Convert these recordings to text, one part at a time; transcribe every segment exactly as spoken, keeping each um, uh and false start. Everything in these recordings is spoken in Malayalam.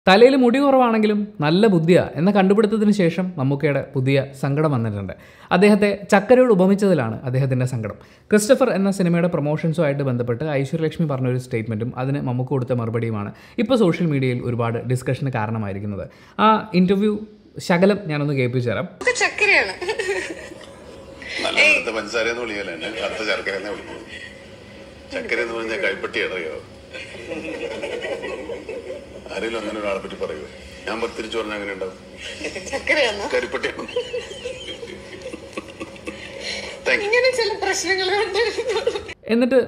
തലയിൽ മുടി കുറവാണെങ്കിലും നല്ല ബുദ്ധിയാ എന്ന കണ്ടുപിടുത്തത്തിന് ശേഷം മമ്മൂക്കയുടെ പുതിയ സങ്കടം വന്നിട്ടുണ്ട്. അദ്ദേഹത്തെ ചക്കരയോട് ഉപമിച്ചതിലാണ് അദ്ദേഹത്തിൻ്റെ സങ്കടം. ക്രിസ്റ്റഫർ എന്ന സിനിമയുടെ പ്രൊമോഷൻസുമായിട്ട് ബന്ധപ്പെട്ട് ഐശ്വര്യലക്ഷ്മി പറഞ്ഞൊരു സ്റ്റേറ്റ്മെൻറ്റും അതിന് മമ്മൂക്ക കൊടുത്ത മറുപടിയുമാണ് ഇപ്പോൾ സോഷ്യൽ മീഡിയയിൽ ഒരുപാട് ഡിസ്കഷന് കാരണമായിരിക്കുന്നത്. ആ ഇൻ്റർവ്യൂ ശകലം ഞാനൊന്ന് കേൾപ്പിച്ചു തരാം. ചക്കരയാണ് ചക്കര എന്ന് പറഞ്ഞാൽ കൈപ്പട്ടി അറിയോ? ആരെങ്കിലും അങ്ങനെ ഒരാളെ പറ്റി പറയുമോ? ഞാൻ തിരിച്ചു പറഞ്ഞാൽ അങ്ങനെ ഉണ്ടാവും. കരിപ്പട്ടിയാണ്. എന്നിട്ട്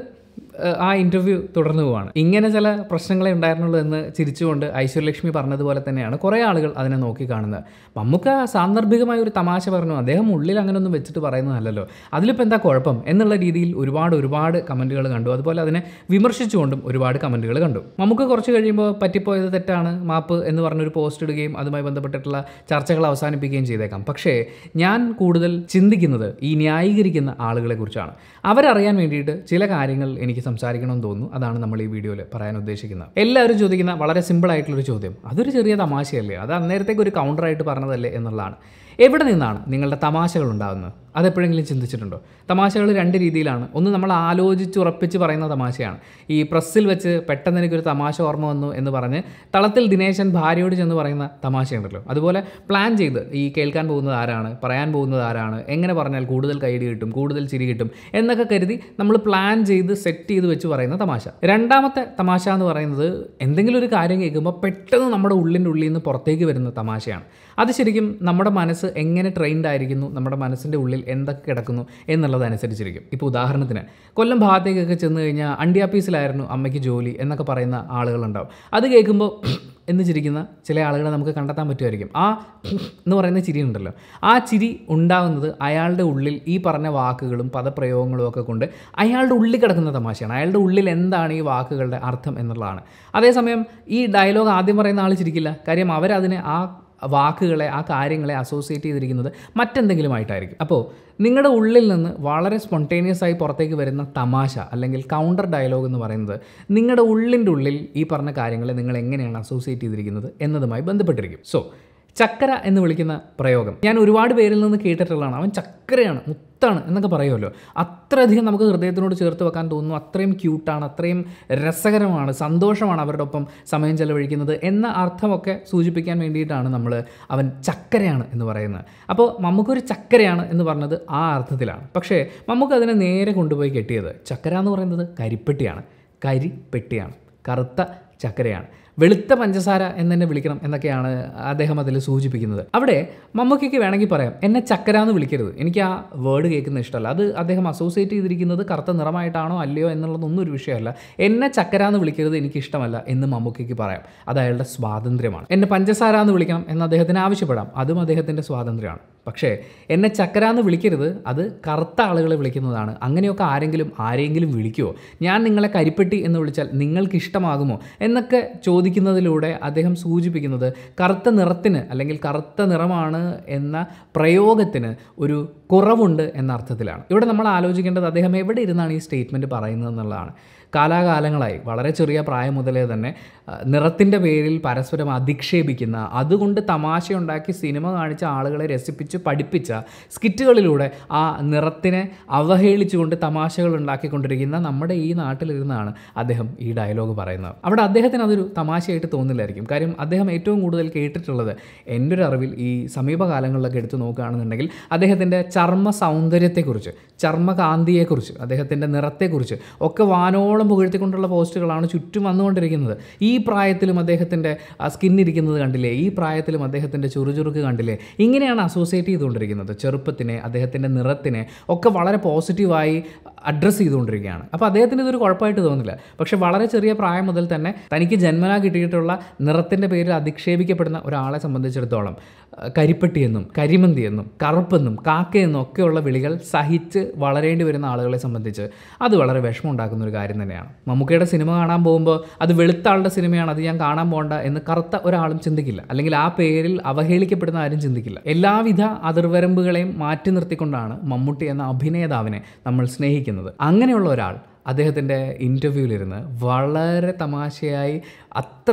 ആ ഇൻ്റർവ്യൂ തുടർന്നു പോവാണ്. ഇങ്ങനെ ചില പ്രശ്നങ്ങളെ ഉണ്ടായിരുന്നുള്ളൂ എന്ന് ചിരിച്ചുകൊണ്ട് ഐശ്വര്യലക്ഷ്മി പറഞ്ഞതുപോലെ തന്നെയാണ് കുറേ ആളുകൾ അതിനെ നോക്കി കാണുന്നത്. മമ്മൂക്ക സാന്ദർഭികമായ ഒരു തമാശ പറഞ്ഞു, അദ്ദേഹം ഉള്ളിൽ അങ്ങനെ ഒന്നും വെച്ചിട്ട് പറയുന്നതല്ലല്ലോ, അതിലിപ്പോൾ എന്താ കുഴപ്പം എന്നുള്ള രീതിയിൽ ഒരുപാട് ഒരുപാട് കമൻറ്റുകൾ കണ്ടു. അതുപോലെ അതിനെ വിമർശിച്ചുകൊണ്ടും ഒരുപാട് കമൻറ്റുകൾ കണ്ടു. മമ്മൂക്ക കുറച്ച് കഴിയുമ്പോൾ പറ്റിപ്പോയത് തെറ്റാണ്, മാപ്പ് എന്ന് പറഞ്ഞൊരു പോസ്റ്റ് ഇടുകയും അതുമായി ബന്ധപ്പെട്ടിട്ടുള്ള ചർച്ചകൾ അവസാനിപ്പിക്കുകയും ചെയ്തേക്കാം. പക്ഷേ ഞാൻ കൂടുതൽ ചിന്തിക്കുന്നത് ഈ ന്യായീകരിക്കുന്ന ആളുകളെ കുറിച്ചാണ്. അവരറിയാൻ വേണ്ടിയിട്ട് ചില കാര്യങ്ങൾ എനിക്ക് സംസാരിക്കണമെന്ന് തോന്നുന്നു. അതാണ് നമ്മൾ ഈ വീഡിയോയിൽ പറയാൻ ഉദ്ദേശിക്കുന്നത്. എല്ലാവരും ചോദിക്കുന്ന വളരെ സിമ്പിളായിട്ടുള്ളൊരു ചോദ്യം, അതൊരു ചെറിയ തമാശയല്ലേ, അത് അന്നേരത്തേക്ക് ഒരു കൗണ്ടറായിട്ട് പറഞ്ഞതല്ലേ എന്നുള്ളതാണ്. എവിടെ നിന്നാണ് നിങ്ങളുടെ തമാശകൾ ഉണ്ടാകുന്നത്? അതെപ്പോഴെങ്കിലും ചിന്തിച്ചിട്ടുണ്ടോ? തമാശകൾ രണ്ട് രീതിയിലാണ്. ഒന്ന് നമ്മൾ ആലോചിച്ച് ഉറപ്പിച്ച് പറയുന്ന തമാശയാണ്. ഈ പ്രസ്സിൽ വെച്ച് പെട്ടെന്ന് എനിക്കൊരു തമാശ ഓർമ്മ വന്നു എന്ന് പറഞ്ഞ് തളത്തിൽ ദിനേശൻ ഭാര്യയോട് ചെന്ന് പറയുന്ന തമാശയുണ്ടല്ലോ. അതുപോലെ പ്ലാൻ ചെയ്ത് ഈ കേൾക്കാൻ പോകുന്നത് ആരാണ്, പറയാൻ പോകുന്നത് ആരാണ്, എങ്ങനെ പറഞ്ഞാൽ കൂടുതൽ കൈയടി കിട്ടും, കൂടുതൽ ചിരി കിട്ടും എന്നൊക്കെ കരുതി നമ്മൾ പ്ലാൻ ചെയ്ത് സെറ്റ് ചെയ്ത് വെച്ച് പറയുന്ന തമാശ. രണ്ടാമത്തെ തമാശ എന്ന് പറയുന്നത് എന്തെങ്കിലും ഒരു കാര്യം കേൾക്കുമ്പോൾ പെട്ടെന്ന് നമ്മുടെ ഉള്ളിൻ്റെ ഉള്ളിൽ നിന്ന് പുറത്തേക്ക് വരുന്ന തമാശയാണ്. അത് ശരിക്കും നമ്മുടെ മനസ്സ് എങ്ങനെ ട്രെയിൻഡ് ആയിരിക്കുന്നു, നമ്മുടെ മനസ്സിൻ്റെ ഉള്ളിൽ എന്തൊക്കെ കിടക്കുന്നു എന്നുള്ളതനുസരിച്ചിരിക്കും. ഇപ്പോൾ ഉദാഹരണത്തിന് കൊല്ലം ഭാഗത്തേക്കൊക്കെ ചെന്ന് കഴിഞ്ഞാൽ അണ്ടിയാപ്പീസിലായിരുന്നു അമ്മയ്ക്ക് ജോലി എന്നൊക്കെ പറയുന്ന ആളുകളുണ്ടാവും. അത് കേൾക്കുമ്പോൾ എന്ന് ചിരിക്കുന്ന ചില ആളുകളെ നമുക്ക് കണ്ടെത്താൻ പറ്റുമായിരിക്കും. ആ എന്ന് പറയുന്ന ചിരി ഉണ്ടല്ലോ, ആ ചിരി ഉണ്ടാകുന്നത് അയാളുടെ ഉള്ളിൽ ഈ പറഞ്ഞ വാക്കുകളും പദപ്രയോഗങ്ങളും ഒക്കെ കൊണ്ട് അയാളുടെ ഉള്ളിൽ കിടക്കുന്ന തമാശയാണ്. അയാളുടെ ഉള്ളിൽ എന്താണ് ഈ വാക്കുകളുടെ അർത്ഥം എന്നുള്ളതാണ്. അതേസമയം ഈ ഡയലോഗ് ആദ്യം പറയുന്ന ആൾ ചിരിക്കില്ല. കാര്യം അവരതിനെ ആ വാക്കുകളെ ആ കാര്യങ്ങളെ അസോസിയേറ്റ് ചെയ്തിരിക്കുന്നത് മറ്റെന്തെങ്കിലുമായിട്ടായിരിക്കും. അപ്പോൾ നിങ്ങളുടെ ഉള്ളിൽ നിന്ന് വളരെ സ്പോണ്ടേനിയസ് ആയി പുറത്തേക്ക് വരുന്ന തമാശ അല്ലെങ്കിൽ കൗണ്ടർ ഡയലോഗ് എന്ന് പറയുന്നത് നിങ്ങളുടെ ഉള്ളിൻ്റെ ഉള്ളിൽ ഈ പറഞ്ഞ കാര്യങ്ങളെ നിങ്ങൾ എങ്ങനെയാണ് അസോസിയേറ്റ് ചെയ്തിരിക്കുന്നത് എന്നതുമായി ബന്ധപ്പെട്ടിരിക്കും. സോ ചക്കര എന്ന് വിളിക്കുന്ന പ്രയോഗം ഞാൻ ഒരുപാട് പേരിൽ നിന്ന് കേട്ടിട്ടുള്ളതാണ്. അവൻ ചക്കരയാണ്, മുത്താണ് എന്നൊക്കെ പറയുമല്ലോ. അത്രയധികം നമുക്ക് ഹൃദയത്തിനോട് ചേർത്ത് വെക്കാൻ തോന്നുന്നു. അത്രയും ക്യൂട്ടാണ്, അത്രയും രസകരമാണ്, സന്തോഷമാണ് അവരുടെ ഒപ്പം സമയം ചെലവഴിക്കുന്നത് എന്ന അർത്ഥമൊക്കെ സൂചിപ്പിക്കാൻ വേണ്ടിയിട്ടാണ് നമ്മൾ അവൻ ചക്കരയാണ് എന്ന് പറയുന്നത്. അപ്പോൾ മമ്മൂക്കൊരു ചക്കരയാണ് എന്ന് പറഞ്ഞത് ആ അർത്ഥത്തിലാണ്. പക്ഷേ മമ്മൂക്ക് അതിനെ നേരെ കൊണ്ടുപോയി കെട്ടിയത് ചക്കര എന്ന് പറയുന്നത് കരിപ്പെട്ടിയാണ്. കരിപ്പെട്ടിയാണ്, കറുത്ത ചക്കരയാണ്. വെളുത്ത പഞ്ചസാര എന്നെ വിളിക്കണം എന്നൊക്കെയാണ് അദ്ദേഹം അതിൽ സൂചിപ്പിക്കുന്നത്. അവിടെ മമ്മൂക്കയ്ക്ക് വേണമെങ്കിൽ പറയാം, എന്നെ ചക്കര എന്ന് വിളിക്കരുത്, എനിക്ക് ആ വേർഡ് കേൾക്കുന്ന ഇഷ്ടമല്ല. അത് അദ്ദേഹം അസോസിയേറ്റ് ചെയ്തിരിക്കുന്നത് കറുത്ത നിറമായിട്ടാണോ അല്ലയോ എന്നുള്ളതൊന്നും ഒരു വിഷയമല്ല. എന്നെ ചക്കര എന്ന് വിളിക്കരുത്, എനിക്കിഷ്ടമല്ല എന്ന് മമ്മൂക്കയ്ക്ക് പറയാം. അത് അയാളുടെ സ്വാതന്ത്ര്യമാണ്. എന്നെ പഞ്ചസാര എന്ന് വിളിക്കണം എന്ന് അദ്ദേഹത്തിന് ആവശ്യപ്പെടാം, അതും അദ്ദേഹത്തിൻ്റെ സ്വാതന്ത്ര്യമാണ്. പക്ഷേ എന്നെ ചക്കര എന്ന് വിളിക്കരുത്, അത് കറുത്ത ആളുകളെ വിളിക്കുന്നതാണ്. അങ്ങനെയൊക്കെ ആരെങ്കിലും ആരെങ്കിലും വിളിക്കുമോ? ഞാൻ നിങ്ങളെ കരിപ്പെട്ടി എന്ന് വിളിച്ചാൽ നിങ്ങൾക്ക് ഇഷ്ടമാകുമോ എന്നൊക്കെ ചോദിക്കുന്നതിലൂടെ അദ്ദേഹം സൂചിപ്പിക്കുന്നത് കറുത്ത നിറത്തിന് അല്ലെങ്കിൽ കറുത്ത നിറമാണ് എന്ന പ്രയോഗത്തിന് ഒരു കുറവുണ്ട് എന്ന അർത്ഥത്തിലാണ്. ഇവിടെ നമ്മൾ ആലോചിക്കേണ്ടത് അദ്ദേഹം എവിടെ ഇരുന്നാണ് ഈ സ്റ്റേറ്റ്മെൻറ്റ് പറയുന്നത് എന്നുള്ളതാണ്. കാലാകാലങ്ങളായി വളരെ ചെറിയ പ്രായം മുതലേ തന്നെ നിറത്തിൻ്റെ പേരിൽ പരസ്പരം അധിക്ഷേപിക്കുന്ന, അതുകൊണ്ട് തമാശയുണ്ടാക്കി സിനിമ കാണിച്ച ആളുകളെ രസിപ്പിച്ച് പഠിപ്പിച്ച സ്കിറ്റുകളിലൂടെ ആ നിറത്തിനെ അവഹേളിച്ചുകൊണ്ട് തമാശകൾ ഉണ്ടാക്കിക്കൊണ്ടിരിക്കുന്ന നമ്മുടെ ഈ നാട്ടിലിരുന്നാണ് അദ്ദേഹം ഈ ഡയലോഗ് പറയുന്നത്. അവിടെ അദ്ദേഹത്തിന് അതൊരു തമാശയായിട്ട് തോന്നില്ലായിരിക്കും. കാര്യം അദ്ദേഹം ഏറ്റവും കൂടുതൽ കേട്ടിട്ടുള്ളത് എൻ്റെ ഒരു അറിവിൽ ഈ സമീപകാലങ്ങളിലൊക്കെ എടുത്ത് നോക്കുകയാണെന്നുണ്ടെങ്കിൽ അദ്ദേഹത്തിൻ്റെ ചർമ്മ സൗന്ദര്യത്തെക്കുറിച്ച്, ചർമ്മകാന്തിയെക്കുറിച്ച്, അദ്ദേഹത്തിൻ്റെ നിറത്തെക്കുറിച്ച് ഒക്കെ വാനോളം പുകഴ്ത്തിക്കൊണ്ടുള്ള പോസ്റ്റുകളാണ് ചുറ്റും വന്നുകൊണ്ടിരിക്കുന്നത്. ഈ പ്രായത്തിലും അദ്ദേഹത്തിൻ്റെ സ്കിന്നിരിക്കുന്നത് കണ്ടില്ലേ, ഈ പ്രായത്തിലും അദ്ദേഹത്തിൻ്റെ ചുറുചുറുക്ക് കണ്ടില്ലേ, ഇങ്ങനെയാണ് അസോസിയേറ്റ് ചെയ്തുകൊണ്ടിരിക്കുന്നത്. ചെറുപ്പത്തിനെ, അദ്ദേഹത്തിൻ്റെ നിറത്തിനെ ഒക്കെ വളരെ പോസിറ്റീവായി അഡ്രസ്സ് ചെയ്തുകൊണ്ടിരിക്കുകയാണ്. അപ്പോൾ അദ്ദേഹത്തിന് ഇതൊരു കുഴപ്പമായിട്ട് തോന്നില്ല. പക്ഷേ വളരെ ചെറിയ പ്രായം മുതൽ തന്നെ തനിക്ക് ജന്മനാ കിട്ടിയിട്ടുള്ള നിറത്തിൻ്റെ പേരിൽ അധിക്ഷേപിക്കപ്പെടുന്ന ഒരാളെ സംബന്ധിച്ചിടത്തോളം കരിപ്പെട്ടിയെന്നും കരിമന്തിയെന്നും കറുപ്പെന്നും കാക്കയെന്നും ഒക്കെയുള്ള വിളികൾ സഹിച്ച് വളരേണ്ടി വരുന്ന ആളുകളെ സംബന്ധിച്ച് അത് വളരെ വിഷമം ഉണ്ടാക്കുന്ന ഒരു കാര്യം തന്നെയാണ്. മമ്മൂക്കയുടെ സിനിമ കാണാൻ പോകുമ്പോൾ അത് വെളുത്ത ആളുടെ സിനിമയാണ്, അത് ഞാൻ കാണാൻ പോകണ്ട എന്ന് കറുത്ത ഒരാളും ചിന്തിക്കില്ല. അല്ലെങ്കിൽ ആ പേരിൽ അവഹേളിക്കപ്പെടുന്ന ആരും ചിന്തിക്കില്ല. എല്ലാവിധ അതിർവരമ്പുകളെയും മാറ്റി നിർത്തിക്കൊണ്ടാണ് മമ്മൂട്ടി എന്ന അഭിനേതാവിനെ നമ്മൾ സ്നേഹിക്കുന്നത്. അങ്ങനെയുള്ള ഒരാൾ അദ്ദേഹത്തിൻ്റെ ഇൻ്റർവ്യൂവിലിരുന്ന് വളരെ തമാശയായി അത്രയും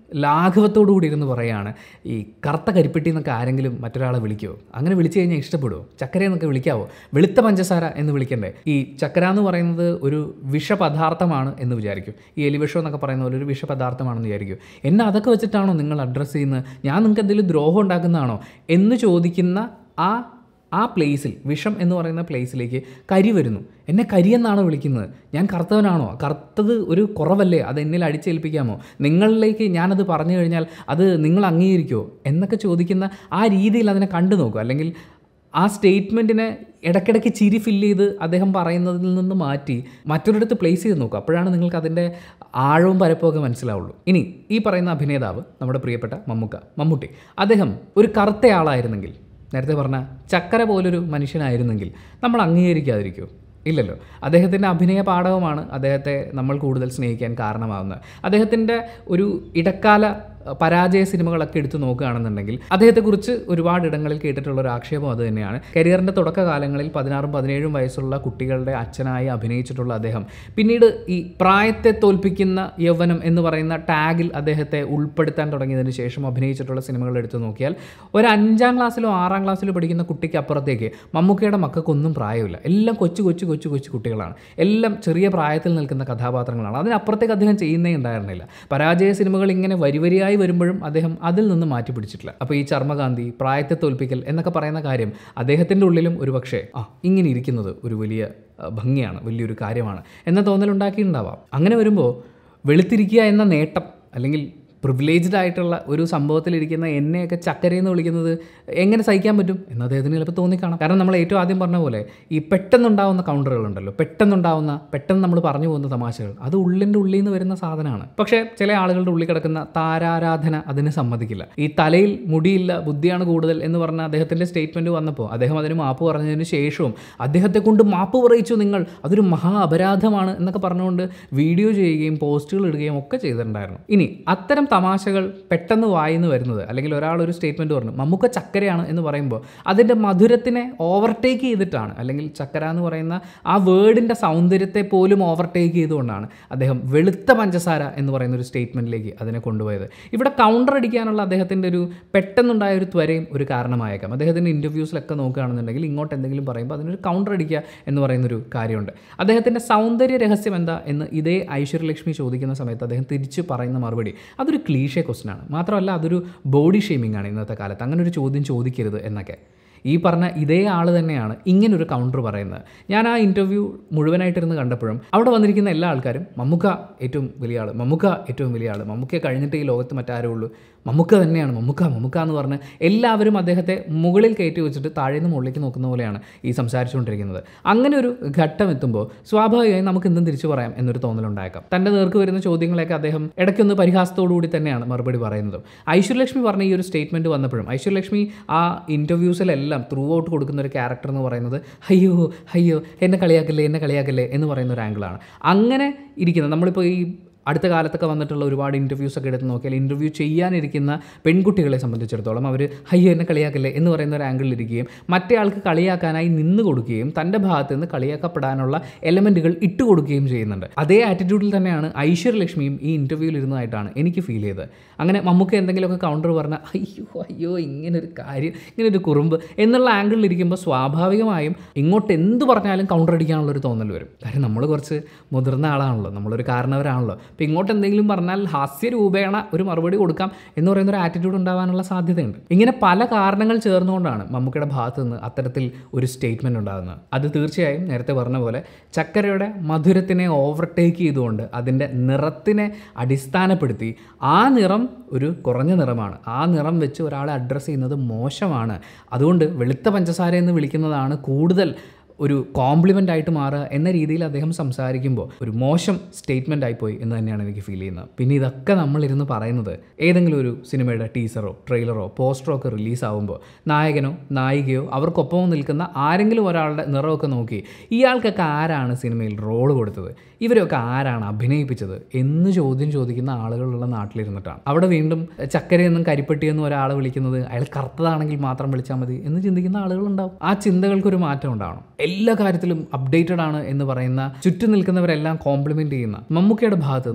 ലാഘവത്തോടു കൂടി ഇരുന്ന് പറയുകയാണ്, ഈ കറുത്ത കരിപ്പെട്ടി എന്നൊക്കെ ആരെങ്കിലും മറ്റൊരാളെ വിളിക്കുമോ? അങ്ങനെ വിളിച്ചു കഴിഞ്ഞാൽ ഇഷ്ടപ്പെടുമോ? ചക്കര എന്നൊക്കെ വിളിക്കാവോ? വെളുത്ത പഞ്ചസാര എന്ന് വിളിക്കണ്ടേ? ഈ ചക്കര എന്ന് പറയുന്നത് ഒരു വിഷപദാർത്ഥമാണ് എന്ന് വിചാരിക്കും. ഈ എലിവിഷം എന്നൊക്കെ പറയുന്ന പോലെ ഒരു വിഷപദാർത്ഥമാണെന്ന് വിചാരിക്കും. എന്നെ അതൊക്കെ വെച്ചിട്ടാണോ നിങ്ങൾ അഡ്രസ്സ് ചെയ്യുന്നത്? ഞാൻ നിങ്ങൾക്ക് എന്തെങ്കിലും ദ്രോഹം ഉണ്ടാക്കുന്നതാണോ എന്ന് ചോദിക്കുന്ന ആ ആ പ്ലേസിൽ, വിഷം എന്ന് പറയുന്ന പ്ലേസിലേക്ക് കരി വരുന്നു. എന്നെ കരിയെന്നാണോ വിളിക്കുന്നത്? ഞാൻ കറുത്തവനാണോ? കറുത്തത് ഒരു കുറവല്ലേ? അത് എന്നിൽ അടിച്ചേൽപ്പിക്കാമോ? നിങ്ങളിലേക്ക് ഞാനത് പറഞ്ഞു കഴിഞ്ഞാൽ അത് നിങ്ങൾ അംഗീകരിക്കുമോ എന്നൊക്കെ ചോദിക്കുന്ന ആ രീതിയിൽ അതിനെ കണ്ടു നോക്കുക. അല്ലെങ്കിൽ ആ സ്റ്റേറ്റ്മെൻറ്റിനെ ഇടയ്ക്കിടയ്ക്ക് ചിരി ഫില്ല് ചെയ്ത് അദ്ദേഹം പറയുന്നതിൽ നിന്ന് മാറ്റി മറ്റൊരിടത്ത് പ്ലേസ് ചെയ്ത് നോക്കുക. അപ്പോഴാണ് നിങ്ങൾക്ക് അതിൻ്റെ ആഴവും പരപ്പുമൊക്കെ മനസ്സിലാവുള്ളൂ. ഇനി ഈ പറയുന്ന അഭിനേതാവ്, നമ്മുടെ പ്രിയപ്പെട്ട മമ്മൂക്ക മമ്മൂട്ടി, അദ്ദേഹം ഒരു കറുത്തയാളായിരുന്നെങ്കിൽ, നേരത്തെ പറഞ്ഞ ചക്കര പോലൊരു മനുഷ്യനായിരുന്നെങ്കിൽ നമ്മൾ അംഗീകരിക്കാതിരിക്കുമോ? ഇല്ലല്ലോ. അദ്ദേഹത്തിൻ്റെ അഭിനയ പാഠവുമാണ് അദ്ദേഹത്തെ നമ്മൾ കൂടുതൽ സ്നേഹിക്കാൻ കാരണമാകുന്നത്. അദ്ദേഹത്തിൻ്റെ ഒരു ഇടക്കാല പരാജയ സിനിമകളൊക്കെ എടുത്തു നോക്കുകയാണെന്നുണ്ടെങ്കിൽ അദ്ദേഹത്തെക്കുറിച്ച് ഒരുപാട് ഇടങ്ങളിൽ കേട്ടിട്ടുള്ള ഒരു ആക്ഷേപം അത് തന്നെയാണ്. കരിയറിൻ്റെ തുടക്കകാലങ്ങളിൽ പതിനാറും പതിനേഴും വയസ്സുള്ള കുട്ടികളുടെ അച്ഛനായി അഭിനയിച്ചിട്ടുള്ള അദ്ദേഹം പിന്നീട് ഈ പ്രായത്തെ തോൽപ്പിക്കുന്ന യൗവനം എന്ന് പറയുന്ന ടാഗിൽ അദ്ദേഹത്തെ ഉൾപ്പെടുത്താൻ തുടങ്ങിയതിന് ശേഷം അഭിനയിച്ചിട്ടുള്ള സിനിമകൾ എടുത്തു നോക്കിയാൽ ഒരു അഞ്ചാം ക്ലാസ്സിലോ ആറാം ക്ലാസ്സിലോ പഠിക്കുന്ന കുട്ടിക്ക് അപ്പുറത്തേക്ക് മമ്മൂക്കയുടെ മക്കൾക്കൊന്നും പ്രായമില്ല. എല്ലാം കൊച്ചു കൊച്ചു കൊച്ചു കൊച്ചു കുട്ടികളാണ്. എല്ലാം ചെറിയ പ്രായത്തിൽ നിൽക്കുന്ന കഥാപാത്രങ്ങളാണ്. അതിനപ്പുറത്തേക്ക് അദ്ദേഹം ചെയ്യുന്നേ ഉണ്ടായിരുന്നില്ല. പരാജയ സിനിമകൾ ഇങ്ങനെ വരി വരിയായി വരുമ്പോഴും അദ്ദേഹം അതിൽ നിന്ന് മാറ്റി പിടിച്ചിട്ടില്ല. അപ്പോൾ ഈ ചർമ്മകാന്തി, പ്രായത്തെ തോൽപ്പിക്കൽ എന്നൊക്കെ പറയുന്ന കാര്യം അദ്ദേഹത്തിൻ്റെ ഉള്ളിലും ഒരു പക്ഷേ ആ ഇങ്ങനെ ഇരിക്കുന്നത് ഒരു വലിയ ഭംഗിയാണ്, വലിയൊരു കാര്യമാണ് എന്ന തോന്നലുണ്ടാക്കിയിട്ടുണ്ടാവാം. അങ്ങനെ വരുമ്പോൾ വെളുത്തിരിക്കുക എന്ന നേട്ടം, അല്ലെങ്കിൽ പ്രിവിലേജ്ഡ് ആയിട്ടുള്ള ഒരു സംഭവത്തിലിരിക്കുന്ന എന്നെയൊക്കെ ചക്കരയെന്ന് വിളിക്കുന്നത് എങ്ങനെ സഹിക്കാൻ പറ്റും എന്ന് അദ്ദേഹത്തിന് ചിലപ്പോൾ തോന്നിക്കാണാം. കാരണം നമ്മൾ ഏറ്റവും ആദ്യം പറഞ്ഞ പോലെ ഈ പെട്ടെന്നുണ്ടാവുന്ന കൗണ്ടറുകളുണ്ടല്ലോ, പെട്ടെന്നുണ്ടാവുന്ന പെട്ടെന്ന് നമ്മൾ പറഞ്ഞു പോകുന്ന തമാശകൾ, അത് ഉള്ളിൻ്റെ ഉള്ളിൽ നിന്ന് വരുന്ന സാധനമാണ്. പക്ഷേ ചില ആളുകളുടെ ഉള്ളിൽ കിടക്കുന്ന താരാരാധന അതിന് സമ്മതിക്കില്ല. ഈ തലയിൽ മുടിയില്ല, ബുദ്ധിയാണ് കൂടുതൽ എന്ന് പറഞ്ഞ അദ്ദേഹത്തിൻ്റെ സ്റ്റേറ്റ്മെൻറ്റ് വന്നപ്പോൾ അദ്ദേഹം അതിന് മാപ്പ് പറഞ്ഞതിന് ശേഷവും അദ്ദേഹത്തെ കൊണ്ട് മാപ്പ് പറയിച്ചു നിങ്ങൾ, അതൊരു മഹാ അപരാധമാണ് എന്നൊക്കെ പറഞ്ഞുകൊണ്ട് വീഡിയോ ചെയ്യുകയും പോസ്റ്റുകൾ ഇടുകയും ഒക്കെ ചെയ്തിട്ടുണ്ടായിരുന്നു. ഇനി അത്തരം തമാശകൾ പെട്ടെന്ന് വായിന്ന് വരുന്നത്, അല്ലെങ്കിൽ ഒരാൾ ഒരു സ്റ്റേറ്റ്മെൻറ്റ് പറഞ്ഞു മമ്മൂക്ക ചക്കരയാണ് എന്ന് പറയുമ്പോൾ അതിൻ്റെ മധുരത്തിനെ ഓവർടേക്ക് ചെയ്തിട്ടാണ്, അല്ലെങ്കിൽ ചക്കര എന്ന് പറയുന്ന ആ വേർഡിൻ്റെ സൗന്ദര്യത്തെ പോലും ഓവർടേക്ക് ചെയ്തുകൊണ്ടാണ് അദ്ദേഹം വെളുത്ത പഞ്ചസാര എന്ന് പറയുന്ന ഒരു സ്റ്റേറ്റ്മെൻറ്റിലേക്ക് അതിനെ കൊണ്ടുപോയത്. ഇവിടെ കൗണ്ടർ അടിക്കാനുള്ള അദ്ദേഹത്തിൻ്റെ ഒരു പെട്ടെന്നുണ്ടായ ഒരു ത്വരയും ഒരു കാരണമായേക്കാം. അദ്ദേഹത്തിൻ്റെ ഇൻ്റർവ്യൂസിലൊക്കെ നോക്കുകയാണെന്നുണ്ടെങ്കിൽ ഇങ്ങോട്ട് എന്തെങ്കിലും പറയുമ്പോൾ അതിനൊരു കൗണ്ടർ അടിക്കുക എന്ന് പറയുന്നൊരു കാര്യമുണ്ട്. അദ്ദേഹത്തിൻ്റെ സൗന്ദര്യ രഹസ്യം എന്താ എന്ന് ഇതേ ഐശ്വര്യലക്ഷ്മി ചോദിക്കുന്ന സമയത്ത് അദ്ദേഹം തിരിച്ച് പറയുന്ന മറുപടി അതൊരു ക്ലീഷേ ക്വസ്റ്റൻ ആണ്. മാത്രമല്ല അതൊരു ബോഡി ഷെയ്മിംഗ് ആണ് ഇന്നത്തെ കാലത്ത്. അങ്ങനെ ഒരു ചോദ്യം ചോദിക്കരുത് എന്നൊക്കെ ഈ പറഞ്ഞ ഇതേ ആൾ തന്നെയാണ് ഇങ്ങനൊരു കൗണ്ടർ പറയുന്നത്. ഞാൻ ആ ഇൻ്റർവ്യൂ മുഴുവനായിട്ടിരുന്ന് കണ്ടപ്പോഴും അവിടെ വന്നിരിക്കുന്ന എല്ലാ ആൾക്കാരും മമ്മൂക്ക ഏറ്റവും വലിയ ആൾ, മമ്മൂക്ക ഏറ്റവും വലിയ ആൾ, മമ്മൂക്കയെ കഴിഞ്ഞിട്ട് ഈ ലോകത്ത് മറ്റാരേ ഉള്ളൂ, മമ്മൂക്ക തന്നെയാണ് മമ്മൂക്ക മമ്മൂക്ക എന്ന് പറഞ്ഞ് എല്ലാവരും അദ്ദേഹത്തെ മുകളിൽ കയറ്റി വെച്ചിട്ട് താഴേന്ന് മുകളിലേക്ക് നോക്കുന്ന പോലെയാണ് ഈ സംസാരിച്ചുകൊണ്ടിരിക്കുന്നത്. അങ്ങനെ ഒരു ഘട്ടം എത്തുമ്പോൾ സ്വാഭാവികമായും നമുക്ക് എന്തും തിരിച്ചു പറയാം എന്നൊരു തോന്നലുണ്ടായേക്കാം. തൻ്റെ നേർക്ക് വരുന്ന ചോദ്യങ്ങളെയൊക്കെ അദ്ദേഹം ഇടയ്ക്കൊന്ന് പരിഹാസത്തോടുകൂടി തന്നെയാണ് മറുപടി പറയുന്നത്. ഐശ്വര്യലക്ഷ്മി പറഞ്ഞ ഈ ഒരു സ്റ്റേറ്റ്മെൻറ്റ് വന്നപ്പോഴും ഐശ്വര്യലക്ഷ്മി ആ ഇൻ്റർവ്യൂസിലെല്ലാം ത്രൂ ഔട്ട് കൊടുക്കുന്ന ഒരു ക്യാരക്ടർ എന്ന് പറയുന്നത് അയ്യോ അയ്യോ എന്നെ കളിയാക്കല്ലേ എന്നെ കളിയാക്കല്ലേ എന്ന് പറയുന്ന ഒരു ആംഗിളാണ്. അങ്ങനെ ഇരിക്കുന്നത് നമ്മളിപ്പോൾ ഈ അടുത്ത കാലത്തൊക്കെ വന്നിട്ടുള്ള ഒരുപാട് ഇൻ്റർവ്യൂസൊക്കെ എടുത്ത് നോക്കിയാൽ ഇൻ്റർവ്യൂ ചെയ്യാനിരിക്കുന്ന പെൺകുട്ടികളെ സംബന്ധിച്ചിടത്തോളം അവർ അയ്യോ എന്നെ കളിയാക്കല്ലേ എന്ന് പറയുന്ന ഒരു ആംഗിളിൽ ഇരിക്കുകയും മറ്റേ ആൾക്ക് കളിയാക്കാനായി നിന്ന് കൊടുക്കുകയും തൻ്റെ ഭാഗത്ത് നിന്ന് കളിയാക്കപ്പെടാനുള്ള എലമെൻറ്റുകൾ ഇട്ട് കൊടുക്കുകയും ചെയ്യുന്നുണ്ട്. അതേ ആറ്റിറ്റ്യൂഡിൽ തന്നെയാണ് ഐശ്വര്യലക്ഷ്മിയും ഈ ഇൻ്റർവ്യൂവിൽ ഇരുന്നതായിട്ടാണ് എനിക്ക് ഫീൽ ചെയ്തത്. അങ്ങനെ മമ്മൂക്ക എന്തെങ്കിലുമൊക്കെ കൗണ്ടർ പറഞ്ഞാൽ അയ്യോ അയ്യോ ഇങ്ങനൊരു കാര്യം, ഇങ്ങനൊരു കുറുമ്പ് എന്നുള്ള ആംഗിളിൽ ഇരിക്കുമ്പോൾ സ്വാഭാവികമായും ഇങ്ങോട്ട് എന്ത് പറഞ്ഞാലും കൗണ്ടർ അടിക്കാനുള്ളൊരു തോന്നൽ വരും. കാര്യം നമ്മൾ കുറച്ച് മുതിർന്ന ആളാണല്ലോ, നമ്മളൊരു കാരണവരാണല്ലോ. അപ്പോൾ ഇങ്ങോട്ട് എന്തെങ്കിലും പറഞ്ഞാൽ ഹാസ്യരൂപേണ ഒരു മറുപടി കൊടുക്കാം എന്ന് പറയുന്ന ഒരു ആറ്റിറ്റ്യൂഡ് ഉണ്ടാകാനുള്ള സാധ്യതയുണ്ട്. ഇങ്ങനെ പല കാരണങ്ങൾ ചേർന്നുകൊണ്ടാണ് മമ്മൂക്കയുടെ ഭാഗത്ത് നിന്ന് അത്തരത്തിൽ ഒരു സ്റ്റേറ്റ്മെൻറ്റ് ഉണ്ടാകുന്നത്. അത് തീർച്ചയായും നേരത്തെ പറഞ്ഞ പോലെ ചക്കരയുടെ മധുരത്തിനെ ഓവർടേക്ക് ചെയ്തുകൊണ്ട് അതിൻ്റെ നിറത്തിനെ അടിസ്ഥാനപ്പെടുത്തി ആ നിറം ഒരു കുറഞ്ഞ നിറമാണ്, ആ നിറം വെച്ച് ഒരാളെ അഡ്രസ്സ് ചെയ്യുന്നത് മോശമാണ്, അതുകൊണ്ട് വെളുത്ത പഞ്ചസാര എന്ന് വിളിക്കുന്നതാണ് കൂടുതൽ ഒരു കോംപ്ലിമെൻ്റ് ആയിട്ട് മാറുക എന്ന രീതിയിൽ അദ്ദേഹം സംസാരിക്കുമ്പോൾ ഒരു മോശം സ്റ്റേറ്റ്മെൻ്റ് ആയിപ്പോയി എന്ന് തന്നെയാണ് എനിക്ക് ഫീൽ ചെയ്യുന്നത്. പിന്നെ ഇതൊക്കെ നമ്മളിരുന്ന് പറയുന്നത് ഏതെങ്കിലും ഒരു സിനിമയുടെ ടീസറോ ട്രെയിലറോ പോസ്റ്ററോ ഒക്കെ റിലീസാവുമ്പോൾ നായകനോ നായികയോ അവർക്കൊപ്പം നിൽക്കുന്ന ആരെങ്കിലും ഒരാളുടെ നിറമൊക്കെ നോക്കി ഇയാൾക്കൊക്കെ ആരാണ് സിനിമയിൽ റോള് കൊടുത്തത്, ഇവരൊക്കെ ആരാണ് അഭിനയിപ്പിച്ചത് എന്ന് ചോദ്യം ചോദിക്കുന്ന ആളുകളുള്ള നാട്ടിലിരുന്നിട്ടാണ്. അവിടെ വീണ്ടും ചക്കരയെന്നും കരിപ്പെട്ടിയെന്നും ഒരാളെ വിളിക്കുന്നത് അയാൾ കറുത്തതാണെങ്കിൽ മാത്രം വിളിച്ചാൽ മതി എന്ന് ചിന്തിക്കുന്ന ആളുകളുണ്ടാവും. ആ ചിന്തകൾക്കൊരു മാറ്റം ഉണ്ടാവണം. എല്ലാ കാര്യത്തിലും അപ്ഡേറ്റഡ് ആണ് എന്ന് പറയുന്ന ചുറ്റും നിൽക്കുന്നവരെല്ലാം കോംപ്ലിമെൻ്റ് ചെയ്യുന്ന മമ്മൂക്കയുടെ ഭാഗത്ത് നിന്ന്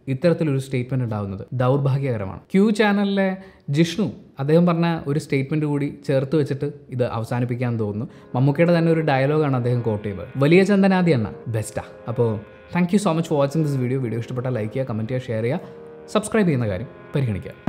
ഇത്തരത്തിലൊരു സ്റ്റേറ്റ്മെൻറ്റ് ഉണ്ടാകുന്നത് ദൗർഭാഗ്യകരമാണ്. ക്യൂ ചാനലിലെ ജിഷ്ണു അദ്ദേഹം പറഞ്ഞ ഒരു സ്റ്റേറ്റ്മെൻറ്റ് കൂടി ചേർത്ത് വെച്ചിട്ട് ഇത് അവസാനിപ്പിക്കാൻ തോന്നുന്നു. മമ്മൂക്കയുടെ തന്നെ ഒരു ഡയലോഗാണ് അദ്ദേഹം കോട്ട് ചെയ്തത്. വലിയ ചന്ദനാദി എണ്ണ ബെസ്റ്റാ. അപ്പോൾ thank you so much for watching this video. Video ഇഷ്ടപ്പെട്ടാൽ ലൈക്ക് ചെയ്യുക, കമൻറ്റ് ചെയ്യുക, ഷെയർ ചെയ്യുക, സബ്സ്ക്രൈബ് ചെയ്യുന്ന കാര്യം പരിഗണിക്കുക.